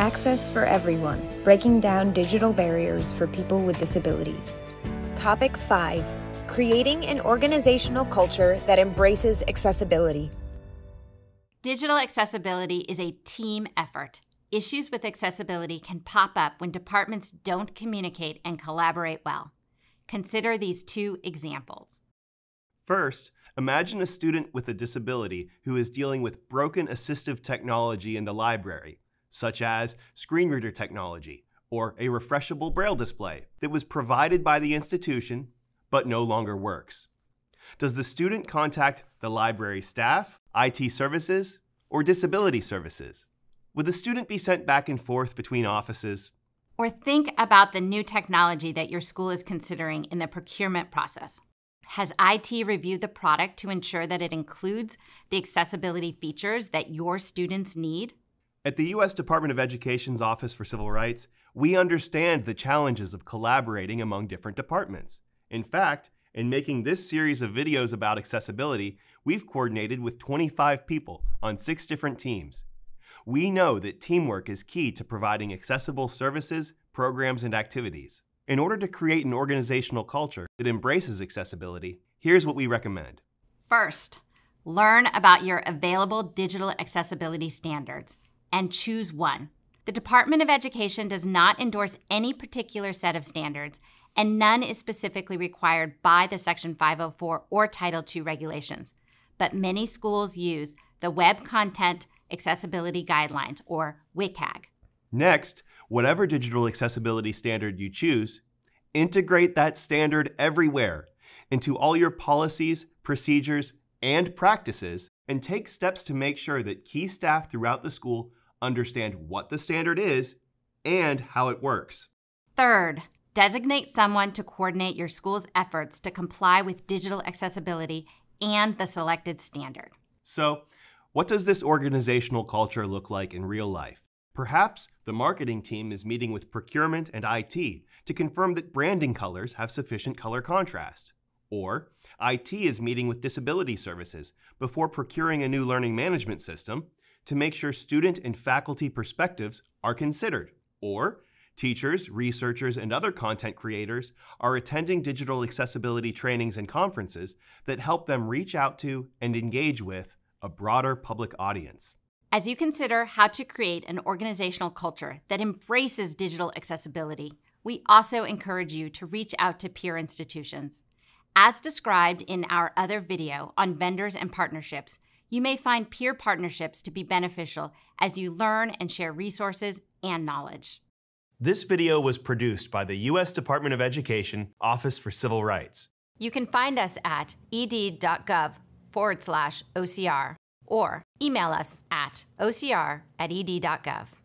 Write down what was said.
Access for everyone, breaking down digital barriers for people with disabilities. Topic 5, creating an organizational culture that embraces accessibility. Digital accessibility is a team effort. Issues with accessibility can pop up when departments don't communicate and collaborate well. Consider these 2 examples. First, imagine a student with a disability who is dealing with broken assistive technology in the library, such as screen reader technology or a refreshable braille display that was provided by the institution but no longer works. Does the student contact the library staff, IT services, or disability services? Would the student be sent back and forth between offices? Or think about the new technology that your school is considering in the procurement process. Has IT reviewed the product to ensure that it includes the accessibility features that your students need? At the U.S. Department of Education's Office for Civil Rights, we understand the challenges of collaborating among different departments. In fact, in making this series of videos about accessibility, we've coordinated with 25 people on 6 different teams. We know that teamwork is key to providing accessible services, programs, and activities. In order to create an organizational culture that embraces accessibility, here's what we recommend. First, learn about your available digital accessibility standards and choose one. The Department of Education does not endorse any particular set of standards, and none is specifically required by the Section 504 or Title II regulations. But many schools use the Web Content Accessibility Guidelines, or WCAG. Next, whatever digital accessibility standard you choose, integrate that standard everywhere into all your policies, procedures, and practices, and take steps to make sure that key staff throughout the school understand what the standard is and how it works. Third, designate someone to coordinate your school's efforts to comply with digital accessibility and the selected standard. So, what does this organizational culture look like in real life? Perhaps the marketing team is meeting with procurement and IT to confirm that branding colors have sufficient color contrast. Or IT is meeting with disability services before procuring a new learning management system to make sure student and faculty perspectives are considered. Or teachers, researchers, and other content creators are attending digital accessibility trainings and conferences that help them reach out to and engage with a broader public audience. As you consider how to create an organizational culture that embraces digital accessibility, we also encourage you to reach out to peer institutions. As described in our other video on vendors and partnerships, you may find peer partnerships to be beneficial as you learn and share resources and knowledge. This video was produced by the U.S. Department of Education, Office for Civil Rights. You can find us at ed.gov/OCR or email us at ocr@ed.gov.